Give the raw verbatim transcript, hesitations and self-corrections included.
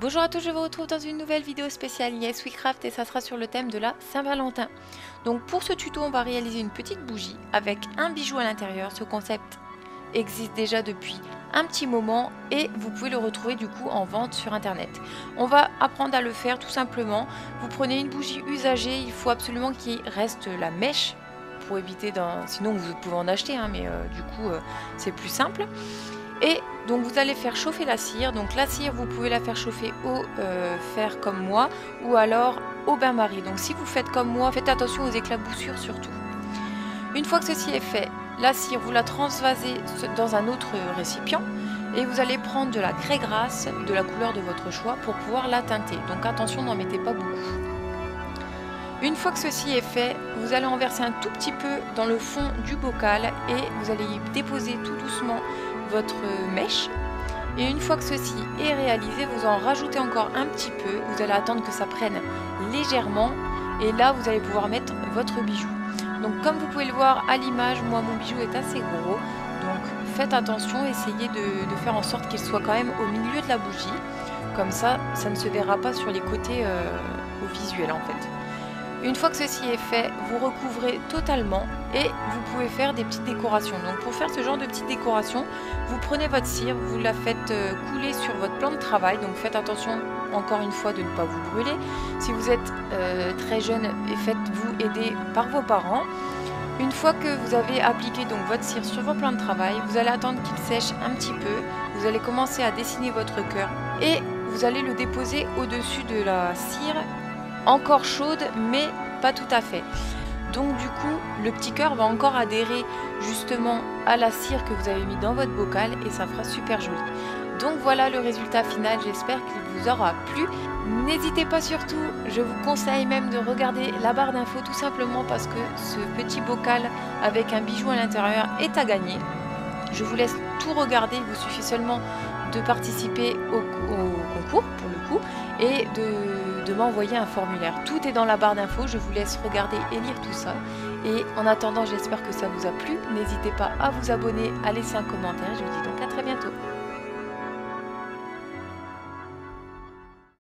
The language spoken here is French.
Bonjour à tous, je vous retrouve dans une nouvelle vidéo spéciale Yes We Craft et ça sera sur le thème de la Saint-Valentin. Donc pour ce tuto, on va réaliser une petite bougie avec un bijou à l'intérieur. Ce concept existe déjà depuis un petit moment et vous pouvez le retrouver du coup en vente sur internet. On va apprendre à le faire tout simplement. Vous prenez une bougie usagée, il faut absolument qu'il reste la mèche pour éviter d'un... Sinon vous pouvez en acheter, hein, mais euh, du coup euh, c'est plus simple. Et donc vous allez faire chauffer la cire. Donc la cire, vous pouvez la faire chauffer au euh, fer comme moi ou alors au bain-marie. Donc si vous faites comme moi, faites attention aux éclaboussures surtout. Une fois que ceci est fait, la cire, vous la transvasez dans un autre récipient et vous allez prendre de la craie grasse de la couleur de votre choix pour pouvoir la teinter. Donc attention, n'en mettez pas beaucoup. Une fois que ceci est fait, vous allez en verser un tout petit peu dans le fond du bocal et vous allez y déposer tout doucement votre mèche. Et une fois que ceci est réalisé, vous en rajoutez encore un petit peu. Vous allez attendre que ça prenne légèrement et là vous allez pouvoir mettre votre bijou. Donc comme vous pouvez le voir à l'image, moi mon bijou est assez gros. Donc faites attention, essayez de, de faire en sorte qu'il soit quand même au milieu de la bougie. Comme ça, ça ne se verra pas sur les côtés euh, au visuel en fait. Une fois que ceci est fait, vous recouvrez totalement et vous pouvez faire des petites décorations. Donc pour faire ce genre de petites décorations, vous prenez votre cire, vous la faites couler sur votre plan de travail. Donc faites attention encore une fois de ne pas vous brûler. Si vous êtes euh, très jeune, faites-vous aider par vos parents. Une fois que vous avez appliqué donc votre cire sur vos plans de travail, vous allez attendre qu'il sèche un petit peu. Vous allez commencer à dessiner votre cœur et vous allez le déposer au-dessus de la cire. Encore chaude mais pas tout à fait. Donc du coup le petit cœur va encore adhérer justement à la cire que vous avez mis dans votre bocal et ça fera super joli. Donc voilà le résultat final, j'espère qu'il vous aura plu. N'hésitez pas surtout, je vous conseille même de regarder la barre d'infos tout simplement parce que ce petit bocal avec un bijou à l'intérieur est à gagner. Je vous laisse tout regarder, il vous suffit seulement de participer au, au concours pour le coup et de, de m'envoyer un formulaire. Tout est dans la barre d'infos, je vous laisse regarder et lire tout ça. Et en attendant, j'espère que ça vous a plu. N'hésitez pas à vous abonner, à laisser un commentaire. Je vous dis donc à très bientôt.